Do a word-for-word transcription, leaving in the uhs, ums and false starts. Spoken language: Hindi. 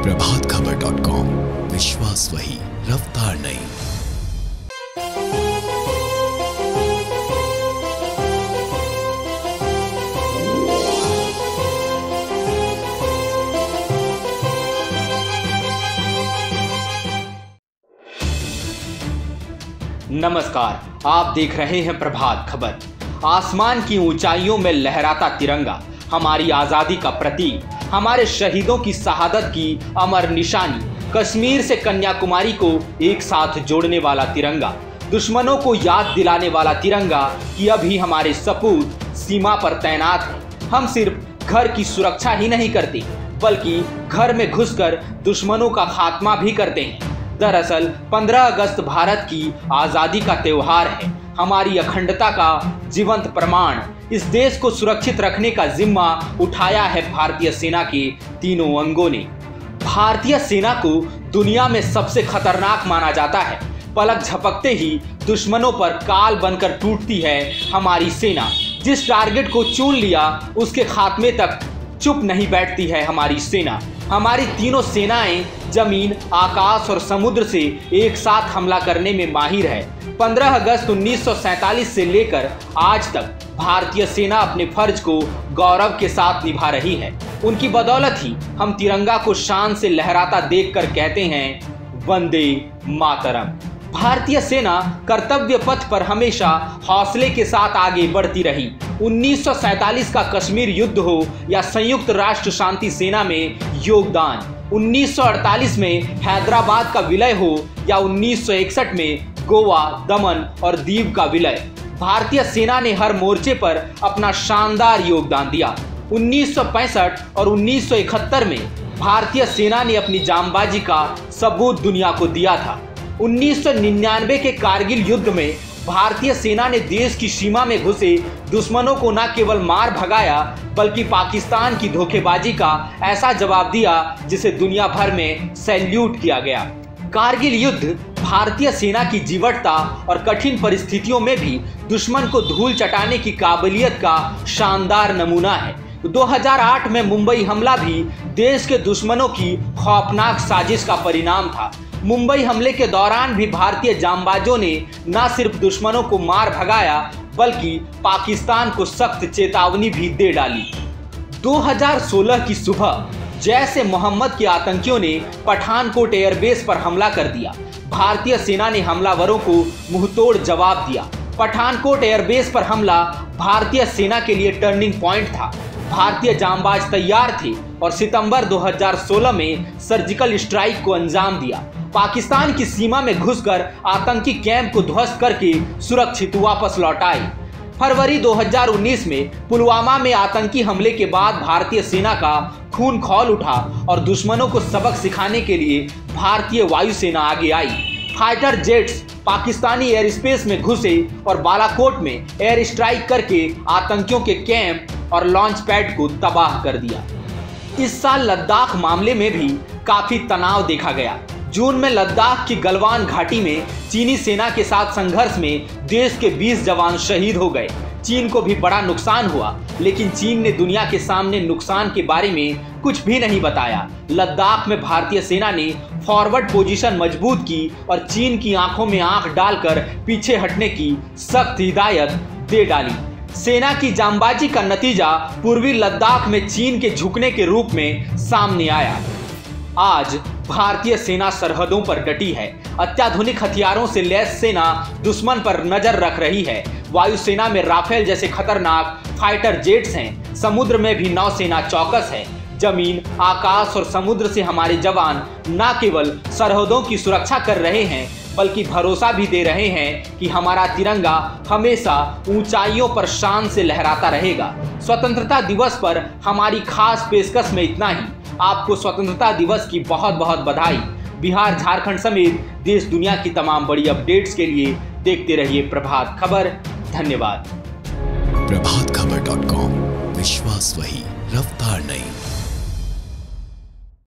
प्रभात खबर डॉट कॉम, विश्वास वही, रफ्तार नहीं। नमस्कार, आप देख रहे हैं प्रभात खबर। आसमान की ऊंचाइयों में लहराता तिरंगा हमारी आजादी का प्रतीक, हमारे शहीदों की शहादत की अमर निशानी, कश्मीर से कन्याकुमारी को एक साथ जोड़ने वाला तिरंगा, दुश्मनों को याद दिलाने वाला तिरंगा कि अभी हमारे सपूत सीमा पर तैनात हैं। हम सिर्फ घर की सुरक्षा ही नहीं करते, बल्कि घर में घुसकर दुश्मनों का खात्मा भी करते हैं। दरअसल पंद्रह अगस्त भारत की आज़ादी का त्यौहार है, हमारी अखंडता का जीवंत प्रमाण। इस देश को सुरक्षित रखने का जिम्मा उठाया है भारतीय सेना के तीनों अंगों ने। भारतीय सेना को दुनिया में सबसे खतरनाक माना जाता है। पलक झपकते ही दुश्मनों पर काल बनकर टूटती है हमारी सेना। जिस टारगेट को चुन लिया उसके खात्मे तक चुप नहीं बैठती है हमारी सेना। हमारी तीनों सेनाएं जमीन, आकाश और समुद्र से एक साथ हमला करने में माहिर है। पंद्रह अगस्त उन्नीस सौ सैंतालीस से लेकर आज तक भारतीय सेना अपने फर्ज को गौरव के साथ निभा रही है। उनकी बदौलत ही हम तिरंगा को शान से लहराता देखकर कहते हैं वंदे मातरम। भारतीय सेना कर्तव्य पथ पर हमेशा हौसले के साथ आगे बढ़ती रही। उन्नीस सौ सैंतालीस का कश्मीर युद्ध हो या संयुक्त राष्ट्र शांति सेना में योगदान, उन्नीस सौ अड़तालीस में हैदराबाद का विलय हो या उन्नीस सौ इकसठ में गोवा, दमन और दीव का विलय, भारतीय सेना ने हर मोर्चे पर अपना शानदार योगदान दिया। उन्नीस सौ पैंसठ और उन्नीस सौ इकहत्तर में भारतीय सेना ने अपनी जांबाजी का सबूत दुनिया को दिया था। उन्नीस सौ निन्यानवे के कारगिल युद्ध में भारतीय सेना ने देश की सीमा में घुसे दुश्मनों को न केवल मार भगाया, बल्कि पाकिस्तान की धोखेबाजी का ऐसा जवाब दिया जिसे दुनिया भर में सैल्यूट किया गया। कारगिल युद्ध भारतीय सेना की जीवटता और कठिन परिस्थितियों में भी दुश्मन को धूल चटाने की काबिलियत का शानदार नमूना है। दो हज़ार आठ में मुंबई हमला भी देश के दुश्मनों की खौफनाक साजिश का परिणाम था। मुंबई हमले के दौरान भी भारतीय जांबाजों ने न सिर्फ दुश्मनों को मार भगाया, बल्कि पाकिस्तान को सख्त चेतावनी भी दे डाली। दो हज़ार सोलह की सुबह जैसे मोहम्मद के आतंकियों ने पठानकोट एयरबेस पर हमला कर दिया। भारतीय सेना ने हमलावरों को मुंहतोड़ जवाब दिया। पठानकोट एयरबेस पर हमला भारतीय सेना के लिए टर्निंग पॉइंट था। भारतीय जांबाज तैयार थे और सितंबर दो हज़ार सोलह में सर्जिकल स्ट्राइक को अंजाम दिया। पाकिस्तान की सीमा में घुसकर आतंकी कैंप को ध्वस्त करके सुरक्षित वापस लौट आए। फरवरी दो हज़ार उन्नीस में पुलवामा में आतंकी हमले के बाद भारतीय सेना का खून खौल उठा और दुश्मनों को सबक सिखाने के लिए भारतीय वायुसेना आगे आई। Fighter jets Pakistani air space में घुसे और बालाकोट में एयर स्ट्राइक करके आतंकियों के कैंप और लॉन्च पैड को तबाह कर दिया। इस साल लद्दाख मामले में भी काफी तनाव देखा गया। जून में लद्दाख की गलवान घाटी में चीनी सेना के साथ संघर्ष में देश के बीस जवान शहीद हो गए। चीन को भी बड़ा नुकसान हुआ, लेकिन चीन ने दुनिया के सामने नुकसान के बारे में कुछ भी नहीं बताया। लद्दाख में भारतीय सेना ने फॉरवर्ड पोजीशन मजबूत की और चीन की आंखों में आंख डालकर पीछे हटने की सख्त हिदायत दे डाली। सेना की जांबाजी का नतीजा पूर्वी लद्दाख में चीन के झुकने के रूप में सामने आया। आज भारतीय सेना सरहदों पर डटी है। अत्याधुनिक हथियारों से लैस सेना दुश्मन पर नजर रख रही है। वायुसेना में राफेल जैसे खतरनाक फाइटर जेट्स हैं। समुद्र में भी नौसेना चौकस है। जमीन, आकाश और समुद्र से हमारे जवान न केवल सरहदों की सुरक्षा कर रहे हैं, बल्कि भरोसा भी दे रहे हैं कि हमारा तिरंगा हमेशा ऊंचाइयों पर शान से लहराता रहेगा। स्वतंत्रता दिवस पर हमारी खास पेशकश में इतना ही। आपको स्वतंत्रता दिवस की बहुत बहुत बधाई। बिहार, झारखंड समेत देश दुनिया की तमाम बड़ी अपडेट्स के लिए देखते रहिए प्रभात खबर। धन्यवाद। प्रभात खबर डॉट कॉम, विश्वास वही, रफ्तार नहीं।